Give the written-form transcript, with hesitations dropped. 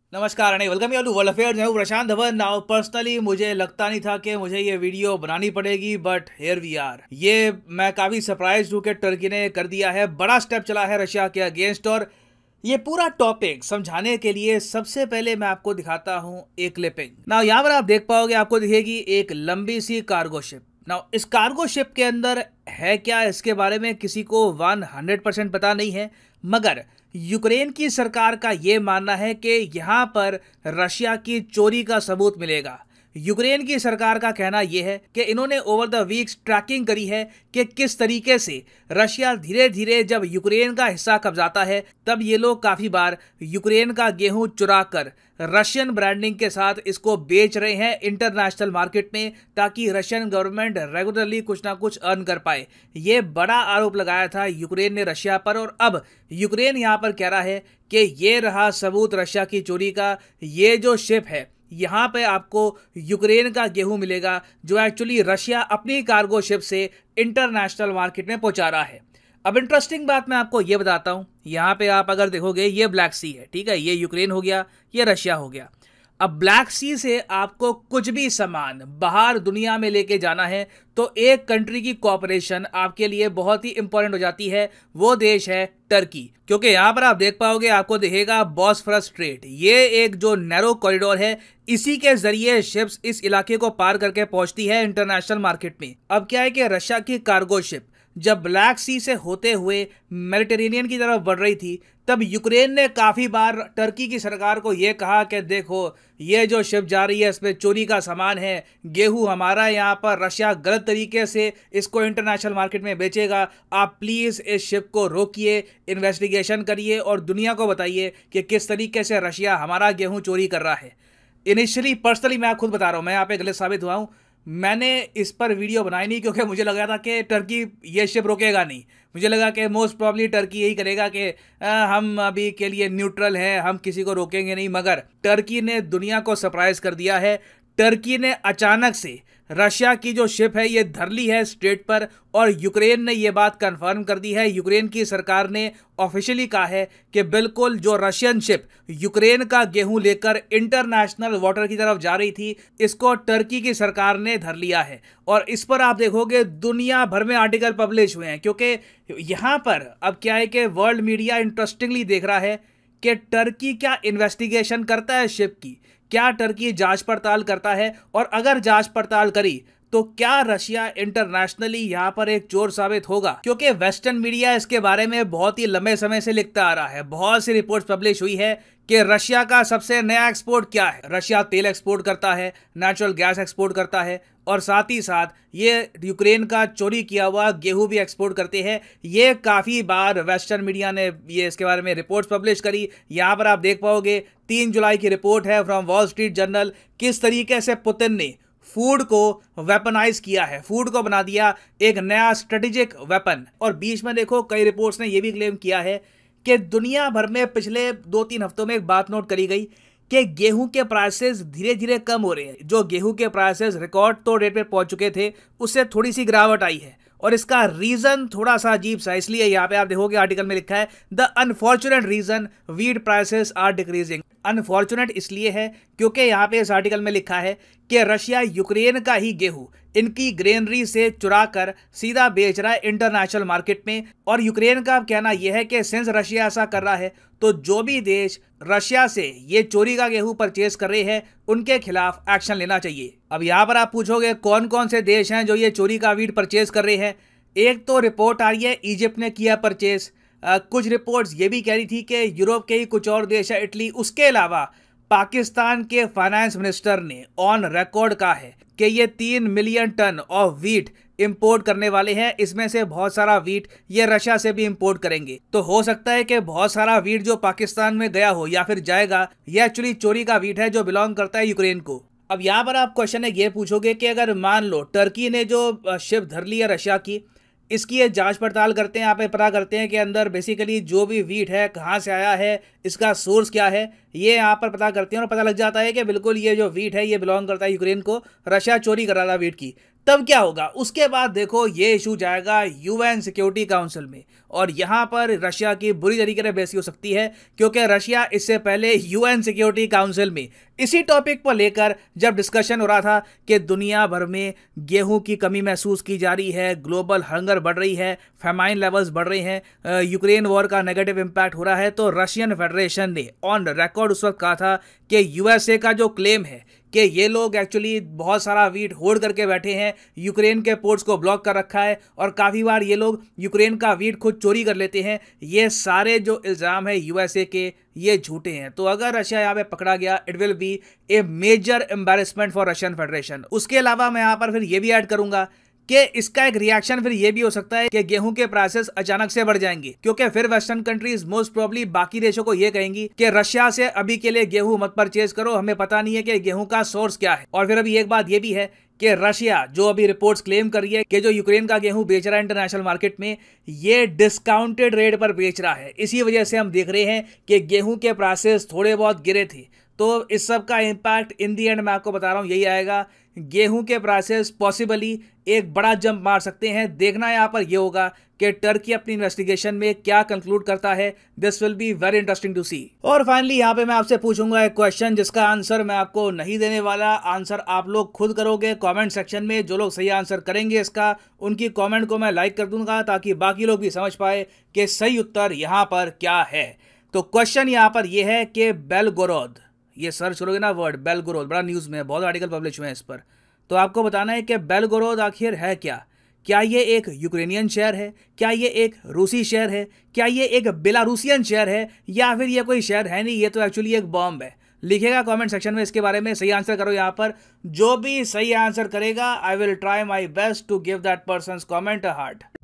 नमस्कार and welcome you to world affairs. मैं हूं प्रशांत धवन। नाउ पर्सनली मुझे लगता नहीं था कि मुझे ये वीडियो बनानी पड़ेगी, बट हियर वी आर। ये मैं काफ़ी सरप्राइज हूं कि टर्की ने कर दिया है, बड़ा स्टेप चला है रशिया के अगेंस्ट। और ये पूरा टॉपिक समझाने के लिए सबसे पहले मैं आपको दिखाता हूं एक क्लिपिंग। नाउ यहाँ पर आप देख पाओगे, आपको दिखेगी एक लंबी सी कार्गो शिप। नाउ इस कार्गो शिप के अंदर है क्या, इसके बारे में किसी को 100% पता नहीं है, मगर यूक्रेन की सरकार का यह मानना है कि यहां पर रशिया की चोरी का सबूत मिलेगा। यूक्रेन की सरकार का कहना यह है कि इन्होंने ओवर द वीक्स ट्रैकिंग करी है कि किस तरीके से रशिया धीरे धीरे जब यूक्रेन का हिस्सा कब्जाता है तब ये लोग काफ़ी बार यूक्रेन का गेहूं चुरा कर रशियन ब्रांडिंग के साथ इसको बेच रहे हैं इंटरनेशनल मार्केट में, ताकि रशियन गवर्नमेंट रेगुलरली कुछ ना कुछ अर्न कर पाए। ये बड़ा आरोप लगाया था यूक्रेन ने रशिया पर, और अब यूक्रेन यहाँ पर कह रहा है कि ये रहा सबूत रशिया की चोरी का। ये जो शिप है, यहाँ पे आपको यूक्रेन का गेहूं मिलेगा जो एक्चुअली रशिया अपनी कार्गो शिप से इंटरनेशनल मार्केट में पहुंचा रहा है। अब इंटरेस्टिंग बात मैं आपको ये बताता हूं। यहाँ पे आप अगर देखोगे, ये ब्लैक सी है, ठीक है, ये यूक्रेन हो गया, ये रशिया हो गया। अब ब्लैक सी से आपको कुछ भी सामान बाहर दुनिया में लेके जाना है तो एक कंट्री की कोऑपरेशन आपके लिए बहुत ही इंपॉर्टेंट हो जाती है। वो देश है टर्की, क्योंकि यहाँ पर आप देख पाओगे, आपको दिखेगा बॉस्फोरस स्ट्रेट। ये एक जो नैरो कॉरिडोर है, इसी के जरिए शिप्स इस इलाके को पार करके पहुंचती है इंटरनेशनल मार्केट में। अब क्या है कि रशिया की कार्गो शिप जब ब्लैक सी से होते हुए मेडिटेरेनियन की तरफ बढ़ रही थी, तब यूक्रेन ने काफ़ी बार टर्की की सरकार को यह कहा कि देखो, ये जो शिप जा रही है इसमें चोरी का सामान है, गेहूं हमारा, यहाँ पर रशिया गलत तरीके से इसको इंटरनेशनल मार्केट में बेचेगा, आप प्लीज़ इस शिप को रोकिए, इन्वेस्टिगेशन करिए और दुनिया को बताइए कि किस तरीके से रशिया हमारा गेहूँ चोरी कर रहा है। इनिशियली पर्सनली मैं खुद बता रहा हूँ, मैं यहाँ पे गलत साबित हुआ हूँ। मैंने इस पर वीडियो बनाई नहीं क्योंकि मुझे लगा था कि टर्की ये शिप रोकेगा नहीं। मुझे लगा कि मोस्ट प्रॉब्ली टर्की यही करेगा कि हम अभी के लिए न्यूट्रल हैं, हम किसी को रोकेंगे नहीं। मगर टर्की ने दुनिया को सरप्राइज कर दिया है। टर्की ने अचानक से रशिया की जो शिप है ये धर ली है स्ट्रेट पर, और यूक्रेन ने ये बात कंफर्म कर दी है। यूक्रेन की सरकार ने ऑफिशियली कहा है कि बिल्कुल जो रशियन शिप यूक्रेन का गेहूं लेकर इंटरनेशनल वाटर की तरफ जा रही थी, इसको टर्की की सरकार ने धर लिया है। और इस पर आप देखोगे दुनिया भर में आर्टिकल पब्लिश हुए हैं, क्योंकि यहाँ पर अब क्या है कि वर्ल्ड मीडिया इंटरेस्टिंगली देख रहा है कि टर्की क्या इन्वेस्टिगेशन करता है शिप की, क्या टर्की जांच पड़ताल करता है, और अगर जांच पड़ताल करी तो क्या रशिया इंटरनेशनली यहां पर एक चोर साबित होगा। क्योंकि वेस्टर्न मीडिया इसके बारे में बहुत ही लंबे समय से लिखता आ रहा है, बहुत सी रिपोर्ट्स पब्लिश हुई है कि रशिया का सबसे नया एक्सपोर्ट क्या है। रशिया तेल एक्सपोर्ट करता है, नेचुरल गैस एक्सपोर्ट करता है, और साथ ही साथ ये यूक्रेन का चोरी किया हुआ गेहूं भी एक्सपोर्ट करते हैं। ये काफ़ी बार वेस्टर्न मीडिया ने ये इसके बारे में रिपोर्ट्स पब्लिश करी। यहाँ पर आप देख पाओगे 3 जुलाई की रिपोर्ट है फ्रॉम वॉल स्ट्रीट जर्नल, किस तरीके से पुतिन ने फूड को वेपनाइज किया है, फूड को बना दिया एक नया स्ट्रेटेजिक वेपन। और बीच में देखो कई रिपोर्ट्स ने यह भी क्लेम किया है कि दुनिया भर में पिछले 2-3 हफ्तों में एक बात नोट करी गई कि गेहूं के प्राइसेस धीरे धीरे कम हो रहे हैं। जो गेहूं के प्राइसेस रिकॉर्ड तो रेट पे पहुंच चुके थे, उससे थोड़ी सी गिरावट आई है। और इसका रीजन थोड़ा सा अजीब सा, इसलिए यहाँ पे आप देखोगे आर्टिकल में लिखा है the unfortunate reason wheat prices are decreasing. Unfortunate इसलिए है क्योंकि यहाँ पे इस आर्टिकल में लिखा है कि रशिया यूक्रेन का ही गेहूं इनकी ग्रेनरी से चुरा कर सीधा बेच रहा है इंटरनेशनल मार्केट में। और यूक्रेन का कहना यह है कि सिंस रशिया ऐसा कर रहा है तो जो भी देश रशिया से ये चोरी का गेहूं परचेज कर रहे हैं उनके खिलाफ एक्शन लेना चाहिए। अब यहाँ पर आप पूछोगे कौन कौन से देश हैं जो ये चोरी का वीट परचेज कर रहे हैं। एक तो रिपोर्ट आ रही है इजिप्ट ने किया परचेज। कुछ रिपोर्ट्स ये भी कह रही थी कि यूरोप के ही कुछ और देश है, इटली। उसके अलावा पाकिस्तान के फाइनेंस मिनिस्टर ने ऑन रिकॉर्ड कहा है कि ये 3 million ton of wheat import करने वाले हैं। इसमें से बहुत सारा वीट ये रशिया से भी इंपोर्ट करेंगे। तो हो सकता है कि बहुत सारा वीट जो पाकिस्तान में गया हो या फिर जाएगा, ये एक्चुअली चोरी का वीट है जो बिलोंग करता है यूक्रेन को। अब यहाँ पर आप क्वेश्चन है ये पूछोगे कि अगर मान लो टर्की ने जो शिप धर ली है रशिया की, इसकी ये जांच पड़ताल करते हैं, यहाँ पे पता करते हैं कि अंदर बेसिकली जो भी वीट है कहाँ से आया है, इसका सोर्स क्या है, ये यहाँ पर पता करते हैं और पता लग जाता है कि बिल्कुल ये जो वीट है ये बिलोंग करता है यूक्रेन को, रशिया चोरी कर रहा था वीट की। तब क्या होगा? उसके बाद देखो ये इशू जाएगा यूएन सिक्योरिटी काउंसिल में, और यहां पर रशिया की बुरी तरीके से बेइज्जती हो सकती है, क्योंकि रशिया इससे पहले यूएन सिक्योरिटी काउंसिल में इसी टॉपिक पर लेकर जब डिस्कशन हो रहा था कि दुनिया भर में गेहूं की कमी महसूस की जा रही है, ग्लोबल हंगर बढ़ रही है, फेमाइन लेवल्स बढ़ रहे हैं, यूक्रेन वॉर का नेगेटिव इंपैक्ट हो रहा है, तो रशियन फेडरेशन ने ऑन रिकॉर्ड उस वक्त कहा था कि यूएसए का जो क्लेम है कि ये लोग एक्चुअली बहुत सारा वीट होल्ड करके बैठे हैं, यूक्रेन के पोर्ट्स को ब्लॉक कर रखा है और काफ़ी बार ये लोग यूक्रेन का वीट खुद चोरी कर लेते हैं, ये सारे जो इल्ज़ाम है यूएसए के ये झूठे हैं। तो अगर रशिया यहाँ पे पकड़ा गया, it will be a major embarrassment for Russian federation. उसके अलावा मैं यहाँ पर फिर ये भी ऐड करूंगा कि इसका एक रिएक्शन फिर ये भी हो सकता है कि गेहूं के प्राइसेस अचानक से बढ़ जाएंगे, क्योंकि फिर वेस्टर्न कंट्रीज मोस्ट प्रोबब्ली बाकी देशों को ये कहेंगी कि रशिया से अभी के लिए गेहूं मत परचेज करो, हमें पता नहीं है कि गेहूं का सोर्स क्या है। और फिर अभी एक बात ये भी है कि रशिया जो अभी रिपोर्ट्स क्लेम कर रही है कि जो यूक्रेन का गेहूं बेच रहा है इंटरनेशनल मार्केट में, ये डिस्काउंटेड रेट पर बेच रहा है। इसी वजह से हम देख रहे हैं कि गेहूं के प्राइसेस थोड़े बहुत गिरे थे। तो इस सब का इम्पैक्ट इन दी एंड मैं आपको बता रहा हूं यही आएगा, गेहूं के प्राइसेस पॉसिबली एक बड़ा जंप मार सकते हैं। देखना यहाँ पर ये होगा कि टर्की अपनी इन्वेस्टिगेशन में क्या कंक्लूड करता है। This will be very interesting to see. और फाइनली यहाँ पे मैं आपसे पूछूंगा एक क्वेश्चन जिसका आंसर मैं आपको नहीं देने वाला, आंसर आप लोग खुद करोगे कमेंट सेक्शन में। जो लोग सही आंसर करेंगे इसका, उनकी कमेंट को मैं लाइक कर दूंगा ताकि बाकी लोग भी समझ पाए कि सही उत्तर यहाँ पर क्या है। तो क्वेश्चन यहाँ पर यह है कि बेलगोरोद, ये सर्च करोगे ना वर्ड बेलगोरोद, बड़ा न्यूज़ में बहुत आर्टिकल पब्लिश हुए हैं इस पर, तो आपको बताना है कि बेलगोरोद आखिर है क्या। क्या ये एक यूक्रेनियन शहर है, क्या ये एक रूसी शहर है, क्या ये एक बेलारूसियन शहर है, या फिर ये कोई शहर है नहीं, ये तो एक्चुअली एक बॉम्ब है। लिखेगा कमेंट सेक्शन में इसके बारे में, सही आंसर करो यहाँ पर। जो भी सही आंसर करेगा I will try my best to give that person comment a heart.